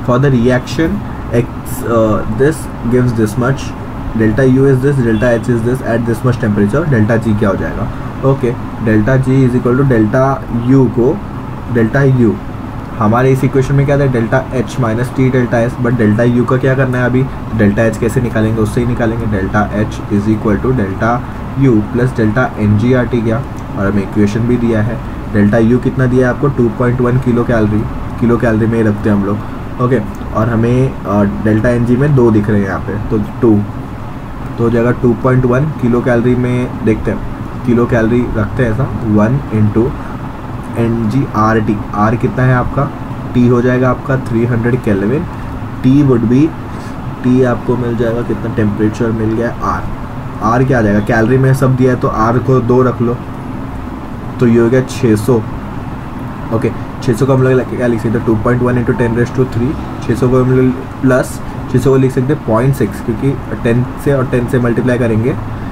For the reaction X this gives this much, delta U is this, delta H is this at this much temperature, delta G क्या हो जाएगा? Okay, delta G is equal to delta U को, delta U हमारे इस equation में क्या था? Delta H minus T delta S, but delta U का क्या करना है अभी? डेल्टा एच कैसे निकालेंगे? उससे ही निकालेंगे। Delta H is equal to delta U plus delta N G R T क्या, और हमें इक्वेशन भी दिया है। डेल्टा यू कितना दिया है आपको? 2.1 किलो कैलोरी में ही रखते हैं हम लोग। ओके, और हमें डेल्टा एन जी में 2 दिख रहे हैं यहाँ पे, तो 2 तो जगह 2.1 किलो कैलोरी में देखते हैं, किलो कैलोरी रखते हैं ऐसा, 1 into N G R T, R कितना है आपका? टी हो जाएगा आपका 300 kelvin, T would be, T आपको मिल जाएगा कितना? टेम्परेचर मिल गया आर क्या आ जाएगा? कैलोरी में सब दिया है तो आर को 2 रख लो, तो ये हो गया 600। ओके, 600 को हम लोग क्या लिख सकते हैं? 2.1 इंटू 10⁻3, 600 को हम लोग प्लस 600 को लिख सकते हैं 0.6, क्योंकि 10 से और 10 से मल्टीप्लाई करेंगे।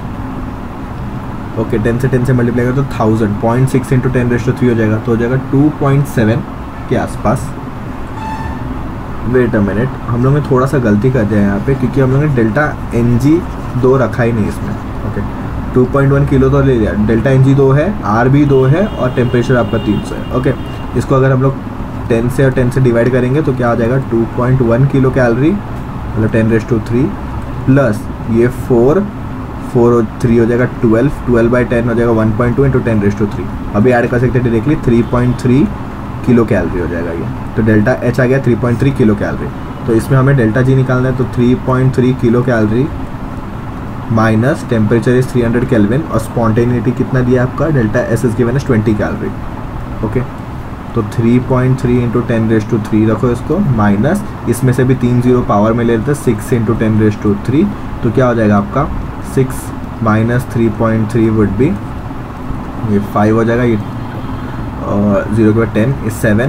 ओके, 10 से 10 से मल्टीप्लाई करें तो 1000, 0.6 इंटू 10⁻3 हो जाएगा, तो हो जाएगा 2.7 के आसपास। वेट अ मिनट, हम लोग ने थोड़ा सा गलती कर दिया यहाँ पे, क्योंकि हम लोग ने डेल्टा एन जी 2 रखा ही नहीं इसमें। ओके, 2.1 किलो तो ले लिया, डेल्टा एन जी 2 है, आर भी 2 है, और टेम्परेचर आपका 300 है। ओके, इसको अगर हम लोग 10 से और 10 से डिवाइड करेंगे तो क्या आ जाएगा? 2.1 किलो कैलोरी मतलब 10⁻3 प्लस ये 4 और 3 हो जाएगा 12/10 हो जाएगा 1.2 इंटू 10⁻3। अभी ऐड कर सकते हैं डायरेक्टली, 3.3 किलो कैलोरी हो जाएगा ये। तो डेल्टा एच आ गया 3.3 किलो कैलोरी। तो इसमें हमें डेल्टा जी निकालना है, तो 3.3 kilo calorie minus temperature is 300 kelvin, और स्पॉन्टेनिटी कितना दिया आपका? Delta S is given as 20 calorie. Okay, तो 3.3 इंटू 10⁻3 रखो इसको, माइनस इसमें से भी 3 0 पावर में ले लेते हैं, 6 इंटू 10⁻3, तो क्या हो जाएगा आपका? 6 माइनस 3.3 वुड बी, ये 5 हो जाएगा, ये 0 के बाद 10 इज 7,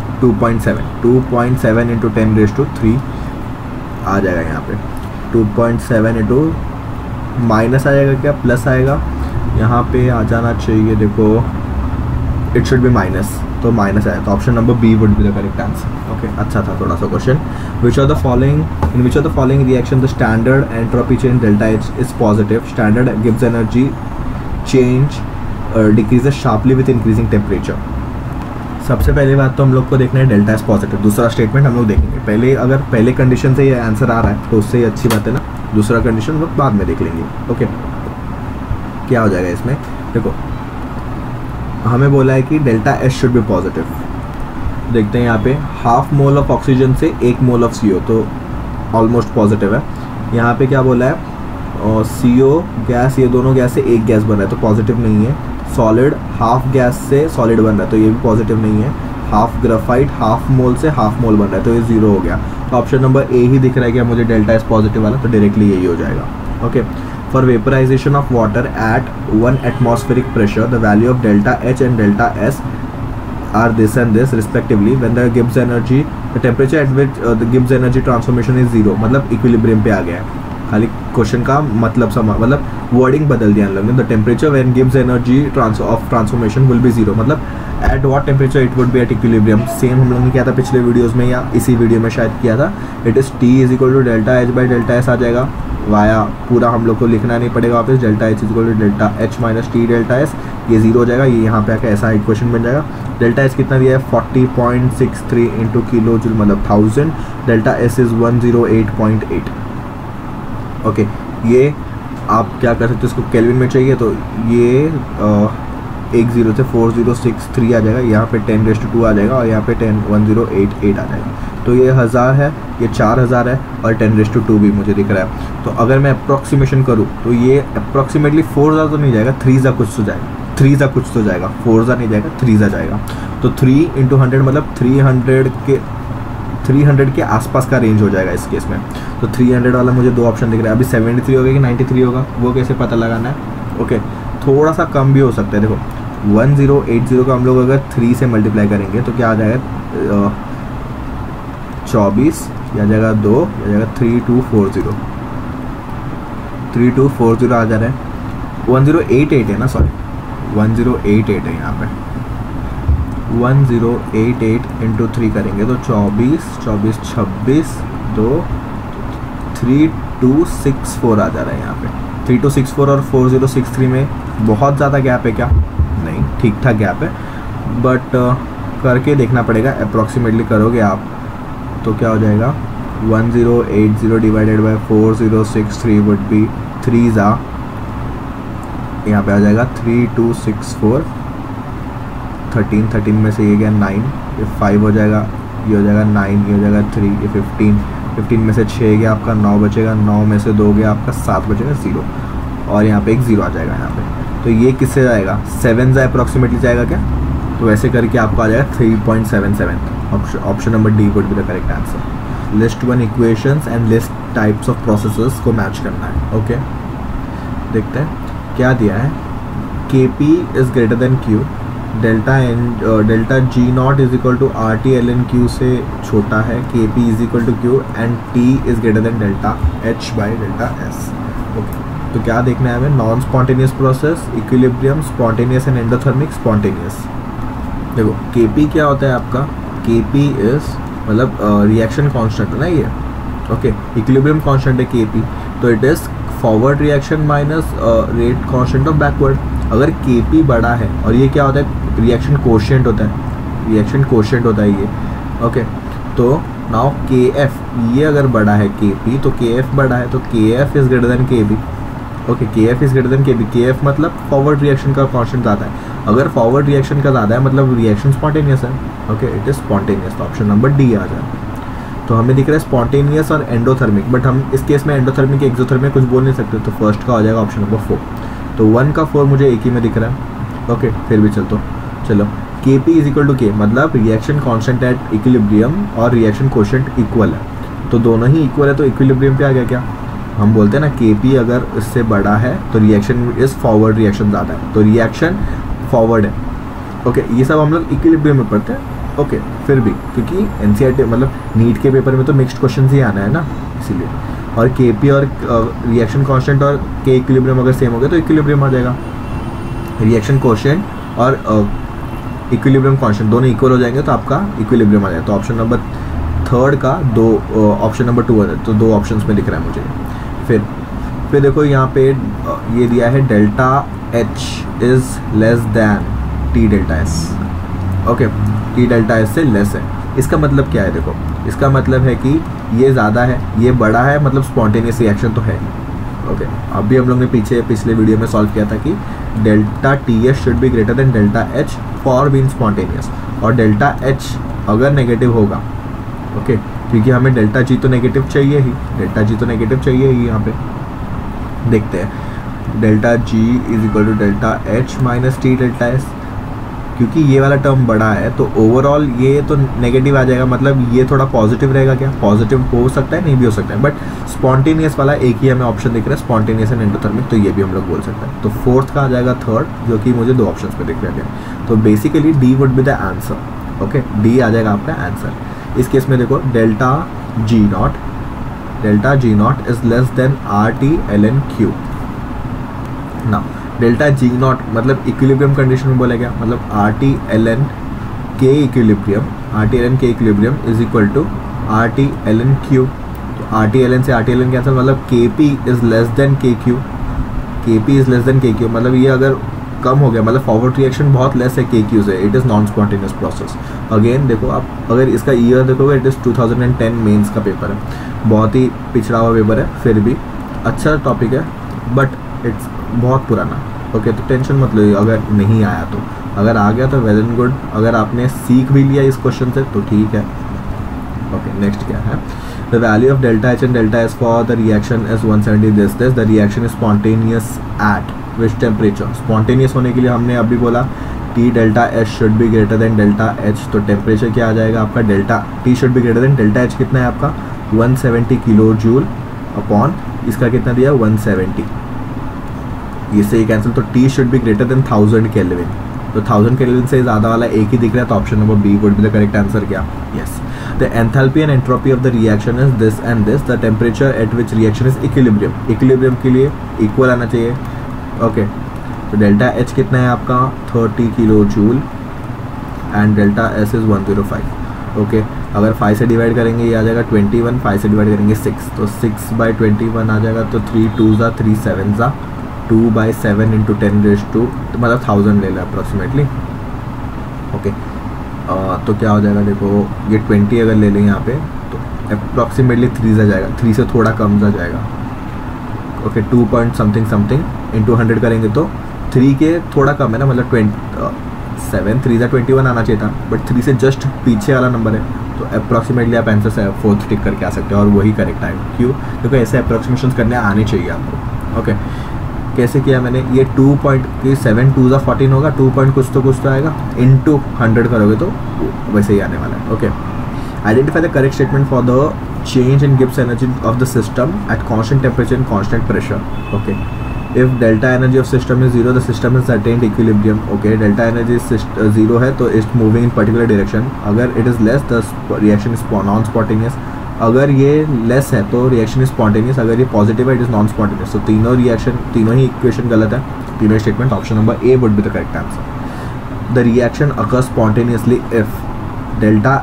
2.7 इंटू 10⁻3 आ जाएगा यहाँ पे। 2.7 इंटू माइनस आ जाएगा क्या? प्लस आएगा, यहाँ पे आ जाना चाहिए, देखो इट शुड बी माइनस, तो माइनस आया, तो option number B would be the correct answer. Okay, अच्छा था थोड़ा सा question. Which of the following reaction the standard entropy change delta H is positive? Standard gives energy change decreases sharply with increasing temperature. सबसे पहली बात तो हम लोग को देखना है डेल्टा एच पॉजिटिव। दूसरा स्टेटमेंट हम लोग देखेंगे पहले, अगर पहले कंडीशन से ये आंसर आ रहा है तो उससे ही अच्छी बात है ना, दूसरा कंडीशन हम लोग बाद में देख लेंगे। ओके, क्या हो जाएगा इसमें? देखो हमें बोला है कि delta H should be positive. देखते हैं यहाँ पे, हाफ मोल ऑफ ऑक्सीजन से 1 मोल ऑफ CO, तो ऑलमोस्ट पॉजिटिव है। यहाँ पे क्या बोला है? और CO गैस, ये दोनों गैस से एक गैस बन रहा है तो पॉजिटिव नहीं है। सॉलिड, हाफ गैस से सॉलिड बन रहा है तो ये भी पॉजिटिव नहीं है। हाफ ग्राफाइट, हाफ मोल से हाफ मोल बन रहा है तो ये 0 हो गया। तो ऑप्शन नंबर ए ही दिख रहा है कि मुझे डेल्टा एस पॉजिटिव वाला, तो डायरेक्टली यही हो जाएगा। Okay, for vaporization of water at 1 atmospheric pressure the value of delta H and delta S are this and this respectively when the Gibbs energy the temperature at which the Gibbs energy transformation is 0, मतलब equilibrium पे आ गया है। खाली question का मतलब wording बदल दिया हम लोग ने। The temperature when gives energy of transformation will be 0, मतलब at what temperature it would be at equilibrium. Same हम लोग ने किया था पिछले वीडियोस में, या इसी वीडियो में शायद किया था। It is T is equal to delta H by delta S आ जाएगा, वाया पूरा हम लोग को लिखना नहीं पड़ेगा वापस। Delta H is equal to delta H minus T delta S, ये 0 हो जाएगा, ये यहाँ पे आकर ऐसा इक्वेशन बन जाएगा। डेल्टा एच कितना दिया है? 40.63 इंटू किलो जूल मतलब 1000। Delta S is 108.8। ओके, ये आप क्या कर सकते हो, इसको केल्विन में चाहिए तो ये 10 से 4063 आ जाएगा, यहाँ पे 10⁻² आ जाएगा, और यहाँ पे 101088 आ जाएगा। तो ये 1000 है, ये 4000 है, और 10⁻² भी मुझे दिख रहा है। तो अगर मैं अप्रॉक्सीमेशन करूँ तो ये अप्रॉक्सीमेटली 4000 तो नहीं जाएगा, 3000 कुछ तो जाएगा, 3000 कुछ तो जाएगा, 4000 नहीं जाएगा, 3000 जाएगा। तो 3 इंटू 100 मतलब 300 के आसपास का रेंज हो जाएगा इस केस में। तो 300 वाला मुझे 2 ऑप्शन दिख रहा है। अभी 73 होगा कि 93 होगा वो कैसे पता लगाना है? ओके, थोड़ा सा कम भी हो सकता है। देखो 1080 का हम लोग अगर 3 से मल्टीप्लाई करेंगे तो क्या आ जाएगा? 24 या जाएगा 2 या जाएगा 3240, 3240 आ जा रहा है। 1088 है ना, सॉरी 1088 है यहाँ पे। 1088 इंटू 3 करेंगे तो 24 26 26 2 3264 आ जा रहा है यहाँ पे। 3264 और 4063 में बहुत ज़्यादा गैप है क्या? नहीं, ठीक ठाक गैप है, बट करके देखना पड़ेगा। अप्रॉक्सीमेटली करोगे आप तो क्या हो जाएगा, 1080 डिवाइडेड बाय 4063 वुड बी 3 यहाँ पे आ जाएगा 3264। 13 में से ये गया 9, ये 5 हो जाएगा, ये हो जाएगा 9, ये हो जाएगा 3, ये 15 में से 6 गया आपका 9 बचेगा, 9 में से 2 गया आपका 7 बचेगा 0, और यहाँ पे एक 0 आ जाएगा यहाँ पे। तो ये किससे जाएगा, 7 से अप्रॉक्सीमेटली जाएगा क्या? तो वैसे करके आपको आ जाएगा 3.77। Option number D would be the correct answer. List 1 equations and list types of processes को मैच करना है। ओके, देखते हैं क्या दिया है। KP is greater than Q, delta G0 is equal to RT ln Q से छोटा है, KP is equal to Q and T is greater than delta H by delta S। Okay, तो क्या देखना है हमें, non spontaneous process, equilibrium, spontaneous and endothermic, spontaneous. देखो KP क्या होता है आपका, KP इज मतलब रिएक्शन कांस्टेंट है ना ये। ओके, इक्विलिब्रियम कांस्टेंट है KP, तो it is forward reaction minus rate constant of backward. अगर KP बड़ा है, और ये क्या होता है, रिएक्शन कोशिएंट होता है, रिएक्शन कोशिएंट होता है ये। ओके, तो नाउ KF ये अगर बड़ा है KP, तो KF बड़ा है, तो KF is greater than KB। Okay, KF is greater than KB। KF मतलब फॉरवर्ड रिएक्शन का कांस्टेंट ज़्यादा है। अगर फॉरवर्ड रिएक्शन का ज़्यादा है मतलब रिएक्शन स्पॉन्टेनियस है। Okay, it is spontaneous. तो ऑप्शन नंबर डी आ जाए। तो हमें दिख रहा है स्पॉन्टेनियस और एंडोथर्मिक, बट हम इस केस में एंडोथर्मिक एग्जोथर्मिक कुछ बोल नहीं सकते, तो फर्स्ट का हो जाएगा ऑप्शन नंबर 4। तो 1 का 4 मुझे एक ही में दिख रहा है। ओके, फिर भी चलो KP is equal to K मतलब रिएक्शन कांस्टेंट एट इक्विलिब्रियम और रिएक्शन कोशिएंट इक्वल है, तो दोनों ही इक्वल है, तो इक्विलिब्रियम पे आ गया क्या। हम बोलते हैं ना KP अगर इससे बड़ा है तो रिएक्शन इज फॉरवर्ड, रिएक्शन ज़्यादा है तो रिएक्शन फॉरवर्ड है। ओके, ये सब हम लोग इक्विलिब्रियम में पढ़ते हैं। ओके, फिर भी क्योंकि NCERT मतलब नीट के पेपर में तो मिक्स्ड क्वेश्चन ही आना है ना, इसीलिए। और KP और रिएक्शन कांस्टेंट और K इक्विलिब्रियम अगर सेम हो गया तो इक्विलिब्रियम आ जाएगा। रिएक्शन कोशिएंट और इक्विलिब्रियम कांस्टेंट दोनों इक्वल हो जाएंगे तो आपका इक्विलिब्रियम आ जाएगा। तो ऑप्शन नंबर 3 का ऑप्शन नंबर 2 है, तो 2 ऑप्शंस में दिख रहा है मुझे। फिर देखो यहाँ पे ये दिया है delta H is less than T delta S। Okay, T delta S से लेस है, इसका मतलब क्या है, देखो इसका मतलब है कि ये ज़्यादा है, ये बड़ा है, मतलब स्पॉन्टेनियस रिएक्शन तो है। ओके, अभी हम लोग ने पिछले वीडियो में सॉल्व किया था कि delta TS should be greater than delta H for being spontaneous, और डेल्टा H अगर नेगेटिव होगा, ओके, क्योंकि हमें डेल्टा G तो नेगेटिव चाहिए ही, यहाँ पे देखते हैं। Delta G is equal to delta H minus T delta S, क्योंकि ये वाला टर्म बड़ा है तो ओवरऑल ये तो नेगेटिव आ जाएगा, मतलब ये थोड़ा पॉजिटिव रहेगा क्या, पॉजिटिव हो सकता है, नहीं भी हो सकता है, बट स्पॉन्टेनियस वाला एक ही हमें ऑप्शन दिख रहा है, स्पॉन्टेनियस एंड एंडोथर्मिक, तो ये भी हम लोग बोल सकते हैं। तो 4th का आ जाएगा 3rd, जो कि मुझे 2 ऑप्शन पे दिख रहा है। तो basically D would be the answer. Okay, D आ जाएगा आपका आंसर। इस केस में देखो delta G not is less than RT ln Q। ना डेल्टा G0 मतलब इक्विलिब्रियम कंडीशन में बोला गया, मतलब RT ln K equilibrium is equal to RT ln Q। तो RT ln से RT ln कैंसिल, मतलब KP is less than KQ, मतलब ये अगर कम हो गया, मतलब फॉरवर्ड रिएक्शन बहुत लेस है KQ से, it is non spontaneous process. Again देखो आप अगर इसका ईयर देखोगे, इट इज़ 2010 मेंस का पेपर है, बहुत ही पिछड़ा हुआ पेपर है, फिर भी अच्छा टॉपिक है, बट इट्स बहुत पुराना। ओके, तो टेंशन मत लो अगर नहीं आया तो, अगर आ गया तो वेल एंड गुड, अगर आपने सीख भी लिया इस क्वेश्चन से तो ठीक है। ओके, नेक्स्ट क्या है, the value of delta H and delta S for the reaction is 170 this the reaction is spontaneous at which temperature. Spontaneous होने के लिए हमने अभी बोला T delta S should be greater than delta H, तो temperature क्या आ जाएगा आपका, delta T should be greater than delta H कितना है आपका 170 किलो जूल अपॉन इसका कितना दिया 170, इससे ये कैंसिल, तो T should be greater than 1000 kelvin, तो 1000 केल्विन से ज़्यादा वाला एक ही दिख रहा है, तो option number B would be the correct answer. क्या, yes. The enthalpy and entropy of the reaction is this and this, the temperature at which reaction is equilibrium के लिए इक्वल आना चाहिए। ओके, तो डेल्टा H कितना है आपका 30 kilojoule and delta S is 105। Okay, अगर 5 से डिवाइड करेंगे ये आ जाएगा 21, 5 से डिवाइड करेंगे 6, तो 6/21 आ जाएगा, तो 3 2 ज़ा 3 7 ज़ा 2/7 इंटू 10 to तो मतलब 1000 ले लें अप्रॉक्सीमेटली। ओके, तो क्या हो जाएगा, देखो ये 20 अगर ले लें यहाँ पे तो अप्रॉक्सीमेटली 3 जा जाएगा, 3 से थोड़ा कम जा जाएगा। ओके, 2 पॉइंट समथिंग इंटू 100 करेंगे तो 3 के थोड़ा कम है ना, मतलब 7 3 21 आना चाहिए था, बट 3 से जस्ट पीछे वाला नंबर है, तो अप्रॉक्सीमेटली आप आंसर से 4th टिक करके आ सकते हो और वही करेक्ट आएगा। क्यों? क्योंकि ऐसे अप्रॉक्सीमेशन करने आने चाहिए आपको। ओके, कैसे किया मैंने, ये 2.7 2 ज़ा 14 होगा, 2 पॉइंट कुछ तो आएगा, इंटू 100 करोगे तो वैसे ही आने वाला है। Okay, identify the correct statement for the change in Gibbs energy of the system at constant temperature and constant pressure. Okay, if delta energy of system is 0, the system has attained equilibrium. Okay, delta energy is 0 है तो it's moving in particular direction. अगर it is less, the reaction is non-spontaneous. अगर ये less है तो reaction is spontaneous. अगर ये positive है, it is non-spontaneous. तो तीनों ही equation गलत है, तीनों statement. Option number A would be the correct answer. The reaction occurs spontaneously if delta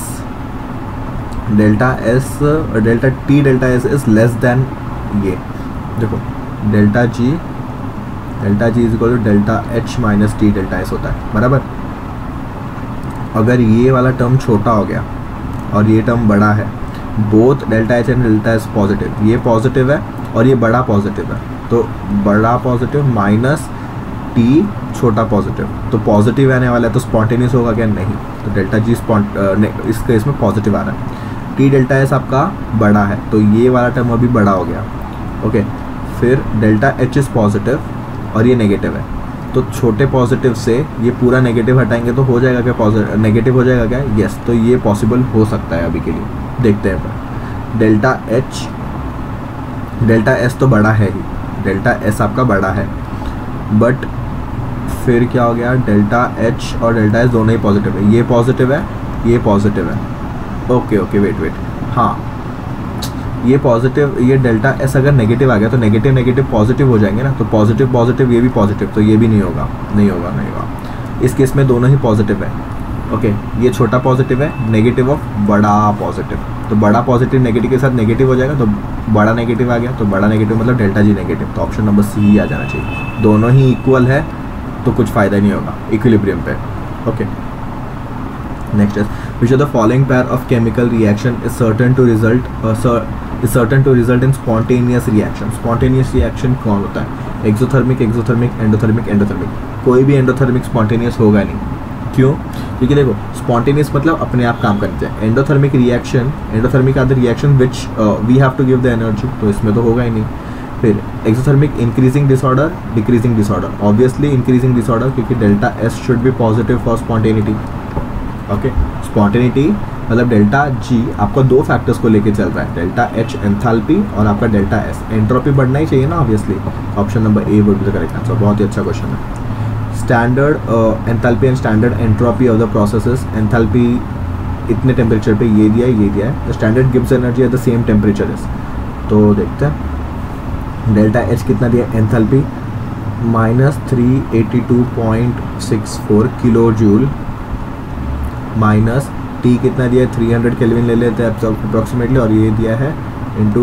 delta S is less than ये देखो delta G is equal to delta H minus T delta S होता है, बराबर। अगर ये वाला term छोटा हो गया और ये टर्म बड़ा है, both delta H and delta S positive, ये पॉजिटिव है और ये बड़ा पॉजिटिव है, तो बड़ा पॉजिटिव माइनस टी छोटा पॉजिटिव, तो पॉजिटिव आने वाला है, तो स्पॉन्टेनियस होगा क्या? नहीं, तो डेल्टा जी इस केस में पॉजिटिव आ रहा है। टी डेल्टा एस आपका बड़ा है, तो ये वाला टर्म अभी बड़ा हो गया। ओके, फिर डेल्टा एच इज़ पॉजिटिव और ये नेगेटिव है, तो छोटे पॉजिटिव से ये पूरा नेगेटिव हटाएंगे तो हो जाएगा क्या? पॉजिटिव नेगेटिव हो जाएगा क्या? यस, तो ये पॉसिबल हो सकता है अभी के लिए, देखते हैं। पर डेल्टा एस तो बड़ा है ही, डेल्टा एस आपका बड़ा है, बट फिर क्या हो गया, डेल्टा एच और डेल्टा एस दोनों ही पॉजिटिव है, ये पॉजिटिव है, ये पॉजिटिव है। ओके वेट, हाँ ये पॉजिटिव, ये डेल्टा एस अगर नेगेटिव आ गया तो नेगेटिव पॉजिटिव हो जाएंगे ना, तो पॉजिटिव ये भी पॉजिटिव, तो ये भी नहीं होगा। इस केस में दोनों ही पॉजिटिव है। ओके, ये छोटा पॉजिटिव है, नेगेटिव ऑफ बड़ा पॉजिटिव, तो बड़ा पॉजिटिव नेगेटिव के साथ नेगेटिव हो जाएगा, तो बड़ा नेगेटिव आ गया, तो बड़ा नेगेटिव मतलब डेल्टा जी नेगेटिव, तो ऑप्शन नंबर सी आ जाना चाहिए। दोनों ही इक्वल है तो कुछ फ़ायदा नहीं होगा इक्विलिब्रियम पे। Okay, next is which of the following pair of chemical reaction is certain to result in spontaneous reaction? Spontaneous reaction कौन होता है? Exothermic, endothermic. कोई भी एंडोथर्मिक स्पॉन्टेनियस होगा नहीं। क्यों? क्योंकि देखो स्पॉन्टेनियस मतलब अपने आप काम करते हैं, endothermic are the reaction which we have to give the energy, तो इसमें तो होगा ही नहीं। फिर exothermic increasing disorder, decreasing disorder, obviously increasing disorder, क्योंकि delta S should be positive for spontaneity. Okay, spontaneity मतलब डेल्टा जी आपको दो फैक्टर्स को लेके चल रहा है, डेल्टा एच एंथैल्पी और आपका डेल्टा एस एंट्रोपी बढ़ना ही चाहिए ना obviously. Option number A would be the correct answer. बहुत ही अच्छा क्वेश्चन है। Standard enthalpy and standard entropy of the processes, enthalpy इतने टेम्परेचर पे ये दिया है, the standard gives energy at the same temperature is, तो देखते हैं डेल्टा एच कितना दिया, enthalpy -382.64 kilojoule, minus T कितना दिया है 300 केल्विन ले लेते हैं अप्रॉक्सीमेटली, और ये दिया है इंटू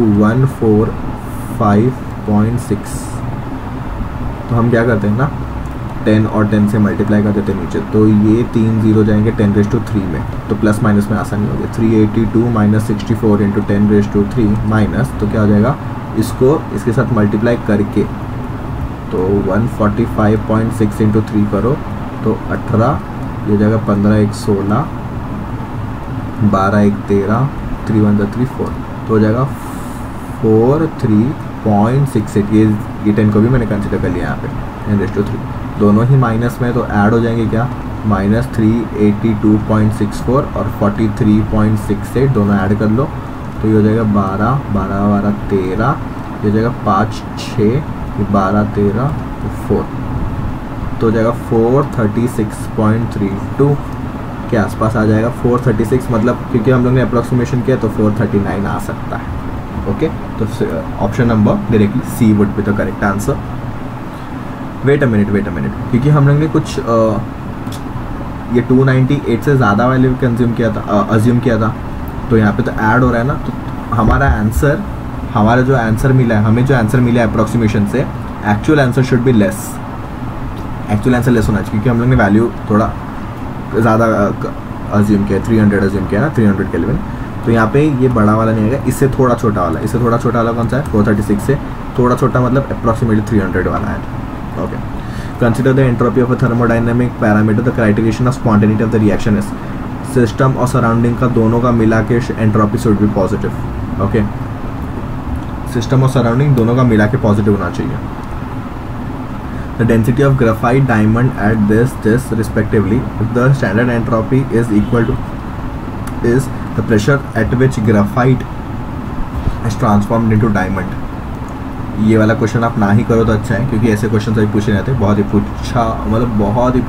145.6, तो हम क्या करते हैं ना 10 और 10 से मल्टीप्लाई कर देते हैं नीचे, तो ये 3 0 जाएंगे 10⁻³ में, तो प्लस माइनस में आसानी होगी। 382 - 64 इंटू 10⁻³ माइनस, तो क्या हो जाएगा, इसको इसके साथ मल्टीप्लाई करके तो 145.6 इंटू 3 करो तो 18, ये जाएगा 15 1 16, 12 1 13, 3 1 3 4, तो हो जाएगा 43.68। ये 10 को भी मैंने कंसिडर कर लिया यहाँ पे 10⁻³ दोनों ही माइनस में, तो ऐड हो जाएंगे क्या, -382.64 और 43.68 दोनों ऐड कर लो, तो ये हो जाएगा 12 12 13, ये हो जाएगा 5 6, 12 13 4, तो हो जाएगा 436.32 के आसपास आ जाएगा। 436 मतलब क्योंकि हम लोग ने अप्रॉक्सीमेशन किया तो 439 आ सकता है। ओके, तो option number directly C would be the correct answer. Wait a minute, क्योंकि हम लोग ने कुछ ये 298 से ज़्यादा वैल्यू कंज्यूम किया था, अज्यूम किया था, तो यहाँ पे तो ऐड हो रहा है ना, तो हमारा आंसर, हमारा जो आंसर मिला है, हमें जो आंसर मिला है अप्रॉक्सीमेशन से, actual answer should be less, actual answer less होना चाहिए, क्योंकि हम लोग ने वैल्यू थोड़ा ज़्यादा अज्यूम किया, 300 अज्यूम किया ना, 300 केल्विन। तो यहाँ पे ये बड़ा वाला नहीं आएगा, इससे थोड़ा छोटा वाला, इससे थोड़ा छोटा वाला कौन सा है, 436 से थोड़ा छोटा, मतलब अप्रॉक्सीमेटली 300 वाला है। Okay, consider the entropy of a thermodynamic parameter, the criterion of spontaneity of the reaction is, system और सराउंडिंग का दोनों का मिला के entropy should be positive. Okay, system और सराउंडिंग दोनों का मिला के पॉजिटिव होना चाहिए। The density of graphite diamond at this respectively, if the standard entropy is equal to is the pressure at which graphite is transformed into diamond। ये वाला question आप ना ही करो तो अच्छा है, क्योंकि ऐसे क्वेश्चन अभी पूछे जाते हैं, बहुत ही पूछा, मतलब बहुत ही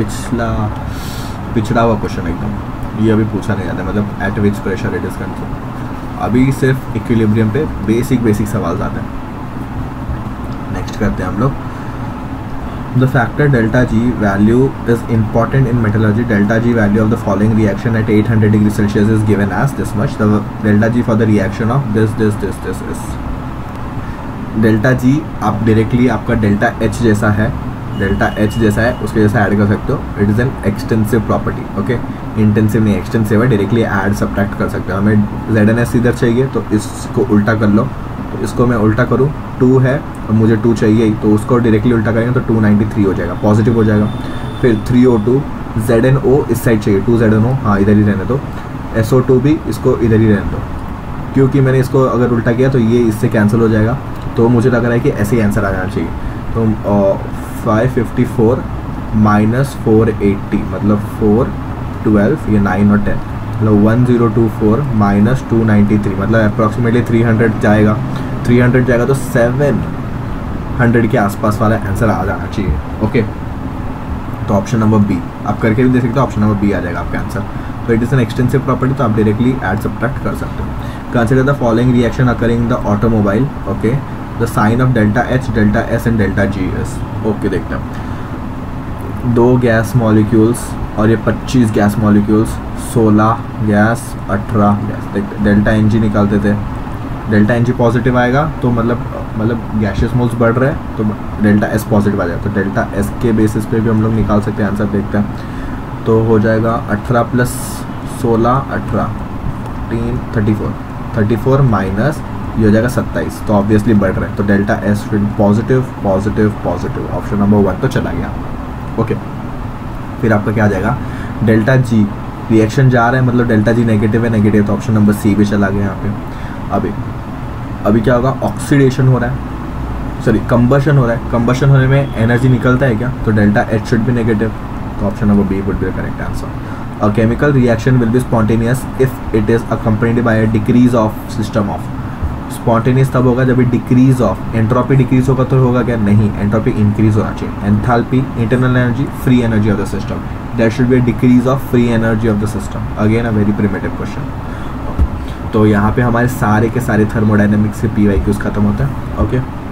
पिछड़ा हुआ क्वेश्चन एकदम, ये अभी पूछा नहीं जाता, मतलब at which pressure it is concern. अभी सिर्फ इक्विलिब्रियम पे बेसिक सवाल आते हैं। नेक्स्ट करते हैं हम लोग, the factor delta G value is important in metallurgy. Delta G value of the following reaction at 800 degrees Celsius is given as this much. The delta G for the reaction of this is delta G, आप directly आपका delta H जैसा है, delta H जैसा है, उसके जैसा add कर सकते हो। It is an extensive property. Okay, intensive नहीं, एक्सटेंसिव है, डायरेक्टली ऐड सब्ट्रैक्ट कर सकते हो। हमें ZnS इधर चाहिए तो इसको उल्टा कर लो, तो इसको मैं उल्टा करूँ, 2 है और मुझे 2 चाहिए, तो उसको डायरेक्टली उल्टा करेंगे तो 293 हो जाएगा, पॉजिटिव हो जाएगा। फिर 3O2, ZnO इस साइड चाहिए, 2 ZnO, हाँ इधर ही रहने दो, SO2 भी इसको इधर ही रहने दो, क्योंकि मैंने इसको अगर उल्टा किया तो ये इससे कैंसिल हो जाएगा, तो मुझे लग रहा है कि ऐसे ही आंसर आ जाना चाहिए। तो 554 माइनस 480 मतलब 412, ये 9 और 10, मतलब 1024 माइनस 293, मतलब अप्रॉक्सीमेटली 300 जाएगा, 300 जाएगा तो 700 के आसपास वाला आंसर आ जाना चाहिए। ओके, तो ऑप्शन नंबर बी आप करके भी देख सकते हो, ऑप्शन नंबर बी आ जाएगा आपका आंसर। तो it is an extensive property, तो आप डायरेक्टली ऐड सब्ट्रैक्ट कर सकते हो। Consider the following reaction occurring in the automobile. Okay, the sign of delta H, delta S and delta G is. Okay, देखते हैं 2 गैस मॉलिक्यूल्स और ये 25 gas molecules, 16 gas 18 gas. देखते डेल्टा Ng निकालते थे, डेल्टा Ng पॉजिटिव आएगा तो मतलब गैशियस मोल्स बढ़ रहे हैं, तो डेल्टा S पॉजिटिव आ जाएगा, तो डेल्टा S के बेसिस पे भी हम लोग निकाल सकते हैं आंसर। देखते हैं, तो हो जाएगा 18 प्लस 16 18 34 माइनस ये हो जाएगा 27, तो ऑब्वियसली बढ़ रहे हैं, तो delta S positive positive positive, option number 1 तो चला गया। ओके, फिर आपका क्या आ जाएगा, डेल्टा G रिएक्शन जा रहा है, मतलब डेल्टा G नेगेटिव है, नेगेटिव, तो ऑप्शन नंबर C भी चला गया यहाँ पे। अभी क्या होगा, ऑक्सीडेशन हो रहा है, सॉरी कंबशन हो रहा है, कंबशन होने में एनर्जी निकलता है क्या, तो delta H should be negative, तो option number B would be the correct answer. A chemical reaction will be spontaneous if it is accompanied by a decrease of system of. Spontaneous तब होगा जब decrease of, entropy decrease होगा तो होगा क्या, नहीं, entropy increase होना चाहिए। Enthalpy internal energy, free energy of the system, there should be a decrease of free energy of the system. Again a very primitive question. तो यहाँ पे हमारे सारे के सारे थर्मोडायनेमिक्स के PYQs खत्म होता है। ओके।